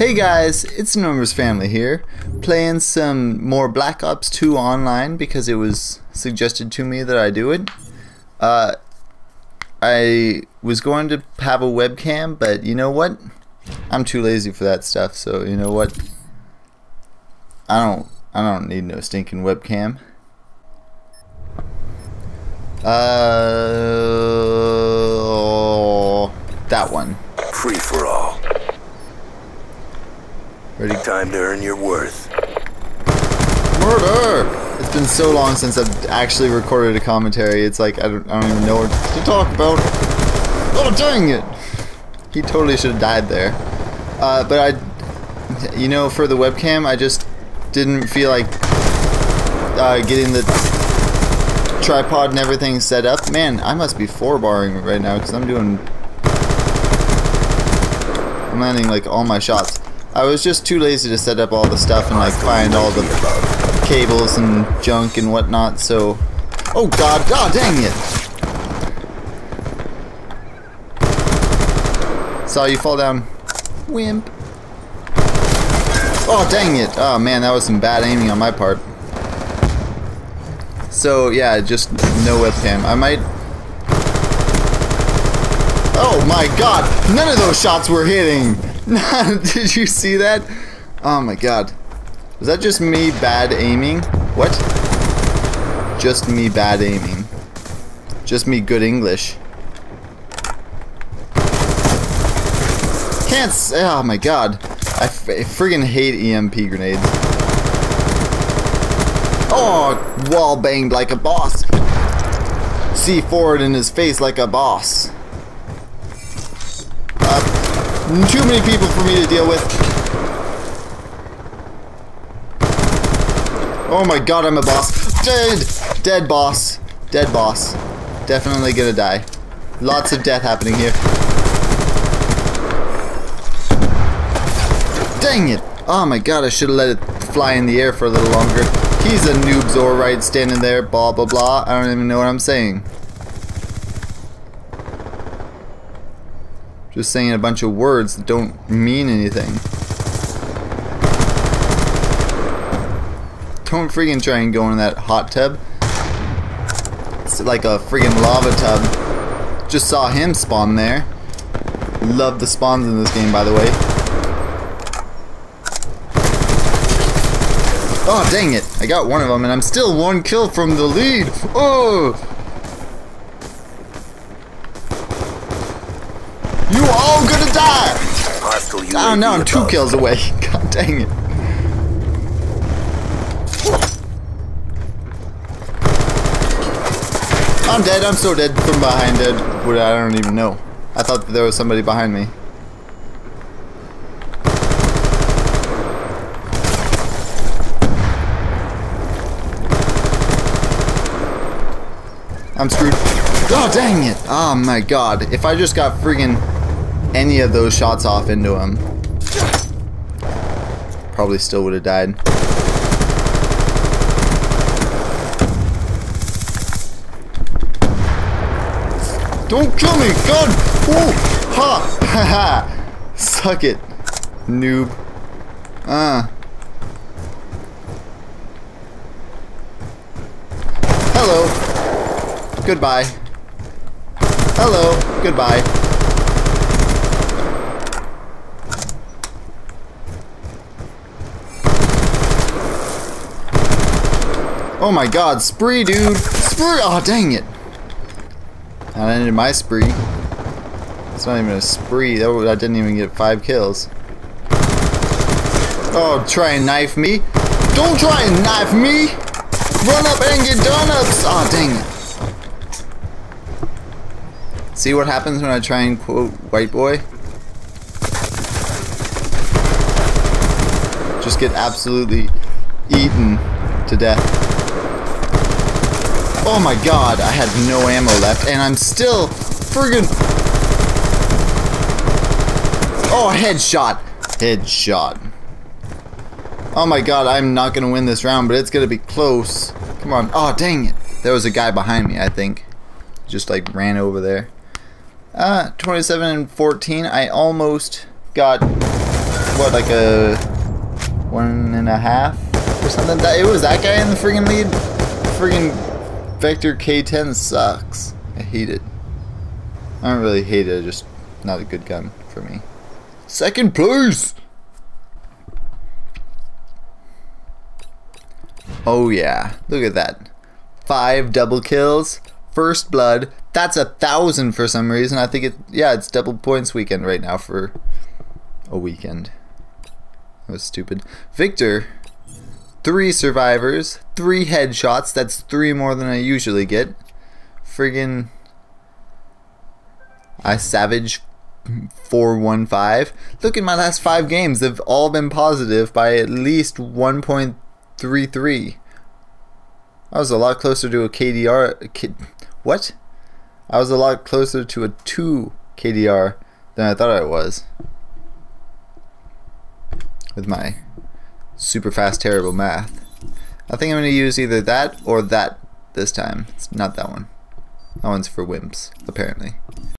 Hey guys, it's Normer's Family here, playing some more Black Ops 2 online because it was suggested to me that I do it. I was going to have a webcam, but you know what? I'm too lazy for that stuff, so you know what? I don't need no stinking webcam. That one. Free for all. Ready? Time to earn your worth. Murder! It's been so long since I've actually recorded a commentary. It's like I don't even know what to talk about. Oh dang it! He totally should have died there. But you know, for the webcam, I just didn't feel like getting the tripod and everything set up. Man, I must be 4-barring right now because I'm landing like all my shots. I was just too lazy to set up all the stuff and like find all the cables and junk and whatnot, so... Oh god, dang it! Saw you fall down. Wimp. Oh dang it! Oh man, that was some bad aiming on my part. So yeah, just no webcam. I might... Oh my god! None of those shots were hitting! Did you see that? Oh my god. Was that just me bad aiming? What? Just me bad aiming. Just me good English. Can't say. Oh my god. I friggin' hate EMP grenades. Oh, wall banged like a boss. C4'd in his face like a boss. Too many people for me to deal with. Oh my god, I'm a boss. Dead boss. Dead boss. Definitely gonna die. Lots of death happening here. Dang it. Oh my god, I should have let it fly in the air for a little longer. He's a noob's alright standing there, blah blah blah. I don't even know what I'm saying. Just saying a bunch of words that don't mean anything. Don't freaking try and go in that hot tub. It's like a freaking lava tub. Just saw him spawn there. Love the spawns in this game, by the way. Oh, dang it. I got one of them and I'm still one kill from the lead. Oh! You all gonna die! Oh no, I'm 2 kills away. God dang it. I'm dead, I'm so dead from behind dead. I don't even know. I thought that there was somebody behind me. I'm screwed. Oh dang it! Oh my god. If I just got friggin' any of those shots off into him, probably still would have died. Don't kill me, gun! Ooh! Ha! Ha ha! Suck it, noob. Hello. Goodbye. Hello. Goodbye. Oh my god, spree, dude! Spree! Oh, dang it! That ended my spree. It's not even a spree. I didn't even get 5 kills. Oh, try and knife me! Don't try and knife me! Run up and get donuts! Oh, dang it. See what happens when I try and quote white boy? Just get absolutely eaten to death. Oh my god, I had no ammo left, and I'm still friggin'... Oh, headshot! Headshot. Oh my god, I'm not gonna win this round, but it's gonna be close. Come on. Oh, dang it. There was a guy behind me, I think. Just like ran over there. 27 and 14. I almost got what, like a 1.5 or something? It was that guy in the friggin' lead? Friggin' Vector K10 sucks. I hate it. I don't really hate it, just not a good gun for me. Second place! Oh yeah, look at that. 5 double kills, first blood. That's 1,000 for some reason. I think it's double points weekend right now for a weekend. That was stupid. Victor, 3 survivors, 3 headshots. That's 3 more than I usually get. Friggin' I Savage 415. Look at my last 5 games. They've all been positive by at least 1.33. I was a lot closer to a KDR. What? I was a lot closer to a 2 KDR than I thought I was. With my super fast, terrible math. I think I'm going to use either that or that this time. It's not that one. That one's for wimps, apparently.